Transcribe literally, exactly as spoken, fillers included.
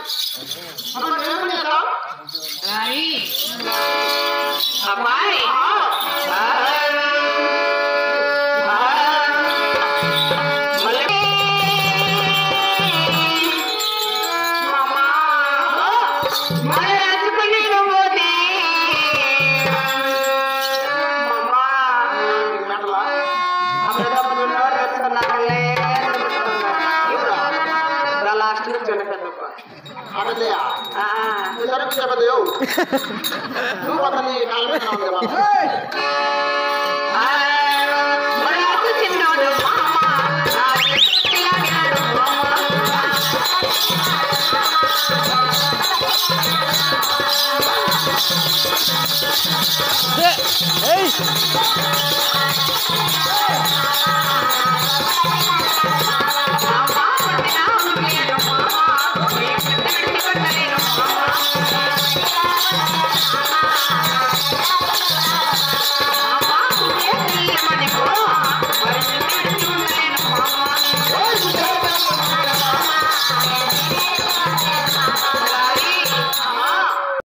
apa dia punya kau? Lari. Apa ini? Ada dia. Ah, sekarang siapa dia? Lu kata nih kalau nama dia apa? Ah, berapa cinta udah mama. Hey!